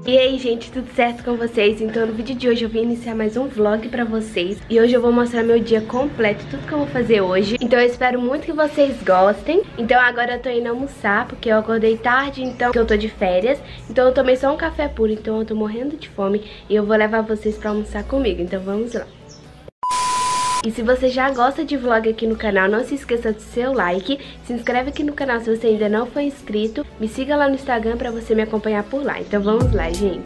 E aí, gente, tudo certo com vocês? Então no vídeo de hoje eu vim iniciar mais um vlog pra vocês. E hoje eu vou mostrar meu dia completo, tudo que eu vou fazer hoje. Então eu espero muito que vocês gostem. Então agora eu tô indo almoçar, porque eu acordei tarde, então que eu tô de férias. Então eu tomei só um café puro, então eu tô morrendo de fome. E eu vou levar vocês pra almoçar comigo, então vamos lá. E se você já gosta de vlog aqui no canal, não se esqueça do seu like, se inscreve aqui no canal se você ainda não for inscrito, me siga lá no Instagram pra você me acompanhar por lá. Então vamos lá, gente.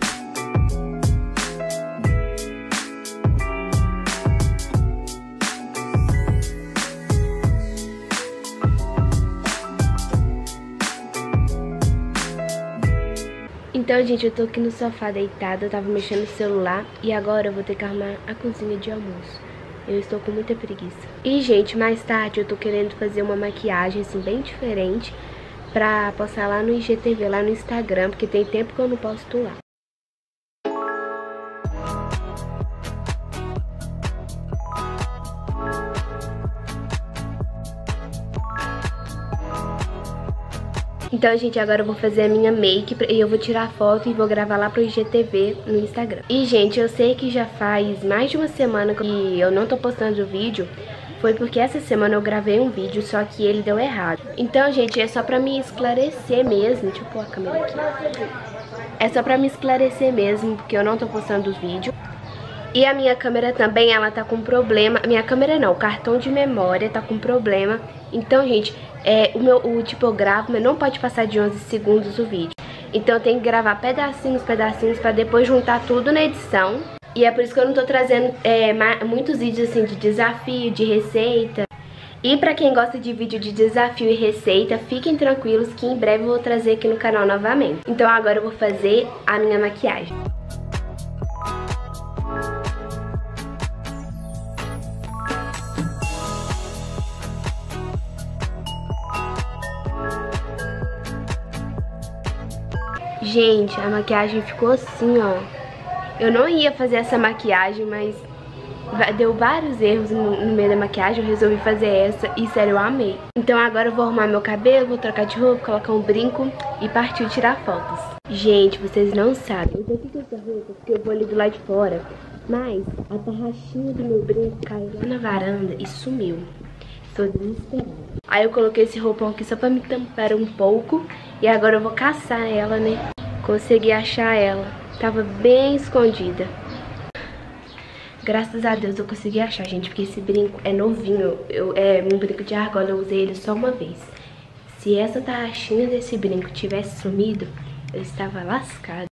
Então, gente, eu tô aqui no sofá deitada, eu tava mexendo no celular e agora eu vou ter que arrumar a cozinha de almoço. Eu estou com muita preguiça. E, gente, mais tarde eu tô querendo fazer uma maquiagem, assim, bem diferente pra postar lá no IGTV, lá no Instagram, porque tem tempo que eu não posto lá. Então, gente, agora eu vou fazer a minha make e eu vou tirar foto e vou gravar lá pro IGTV no Instagram. E, gente, eu sei que já faz mais de uma semana que eu não tô postando o vídeo. Foi porque essa semana eu gravei um vídeo, só que ele deu errado. Então, gente, é só pra me esclarecer mesmo. Deixa eu pôr a câmera aqui. É só pra me esclarecer mesmo, porque eu não tô postando os vídeos. E a minha câmera também, ela tá com problema. Minha câmera não, o cartão de memória tá com problema. Então, gente, tipo, eu gravo, mas não pode passar de 11 segundos o vídeo. Então eu tenho que gravar pedacinhos pra depois juntar tudo na edição. E é por isso que eu não tô trazendo muitos vídeos assim de desafio, de receita. E pra quem gosta de vídeo de desafio e receita, fiquem tranquilos que em breve eu vou trazer aqui no canal novamente. Então agora eu vou fazer a minha maquiagem. Gente, a maquiagem ficou assim, ó. Eu não ia fazer essa maquiagem, mas deu vários erros no meio da maquiagem. Eu resolvi fazer essa e, sério, eu amei. Então agora eu vou arrumar meu cabelo, vou trocar de roupa, colocar um brinco e partir tirar fotos. Gente, vocês não sabem. Eu tô aqui com essa roupa porque eu vou ali do lado de fora. Mas a tarraxinha do meu brinco caiu lá na varanda e sumiu. Tô desesperada. Aí eu coloquei esse roupão aqui só pra me tampar um pouco. E agora eu vou caçar ela, né? Consegui achar ela. Tava bem escondida. Graças a Deus eu consegui achar, gente. Porque esse brinco é novinho. É um brinco de argola. Eu usei ele só uma vez. Se essa tarraxinha desse brinco tivesse sumido, eu estava lascada.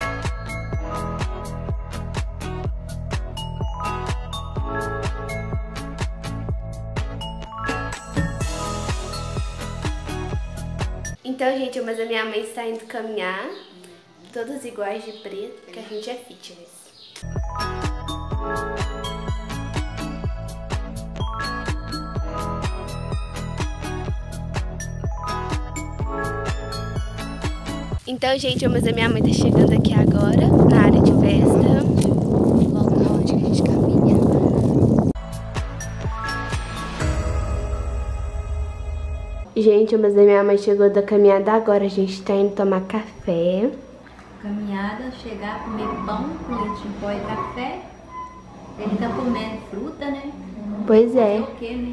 Então, gente, mas a minha mãe está indo caminhar, todas iguais de preto, porque a gente é fitness. Então, gente, mas a minha mãe tá chegando aqui agora, na área de festa. Logo onde a gente caminha. Gente, mas a minha mãe chegou da caminhada agora, a gente tá indo tomar café. Caminhada, chegar, comer pão com leite em pó e café. Ele tá comendo fruta, né? Pois é. O quê, né?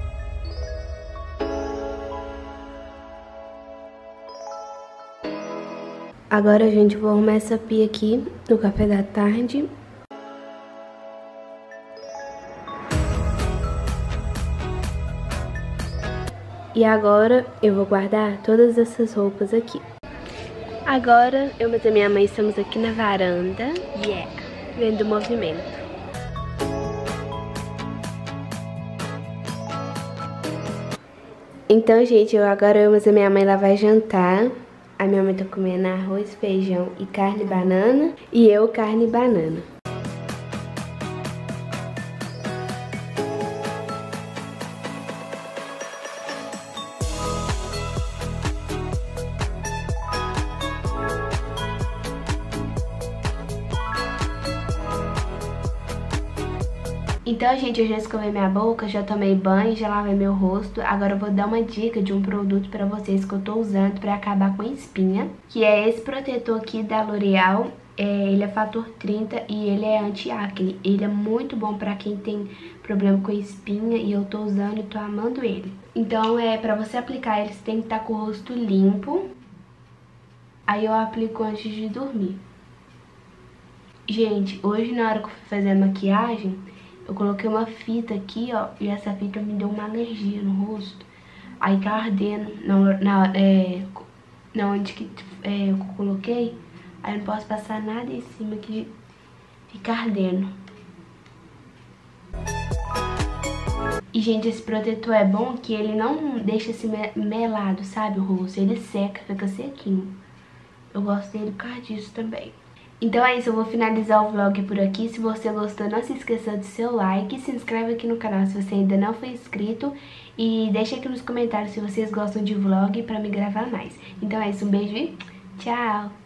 Agora, gente, vou arrumar essa pia aqui no café da tarde. E agora eu vou guardar todas essas roupas aqui. Agora eu e a minha mãe estamos aqui na varanda, vendo o movimento. Então, gente, agora eu e a minha mãe lá vai jantar. A minha mãe tá comendo arroz, feijão e carne e banana. E eu carne e banana. Então, gente, eu já escovei minha boca, já tomei banho, já lavei meu rosto. Agora eu vou dar uma dica de um produto pra vocês que eu tô usando pra acabar com a espinha, que é esse protetor aqui da L'Oréal. Ele é fator 30 e ele é anti-acne. Ele é muito bom pra quem tem problema com espinha e eu tô usando e tô amando ele. Então, pra você aplicar ele, você tem que estar com o rosto limpo. Aí eu aplico antes de dormir. Gente, hoje na hora que eu fui fazer a maquiagem, eu coloquei uma fita aqui, ó, e essa fita me deu uma alergia no rosto. Aí tá ardendo na onde que eu coloquei. Aí eu não posso passar nada em cima que fica ardendo. E, gente, esse protetor é bom que ele não deixa assim melado, sabe, o rosto. Ele seca, fica sequinho. Eu gosto dele por causa disso também. Então é isso, eu vou finalizar o vlog por aqui. Se você gostou, não se esqueça do seu like. Se inscreve aqui no canal se você ainda não foi inscrito. E deixa aqui nos comentários se vocês gostam de vlog pra me gravar mais. Então é isso, um beijo e tchau!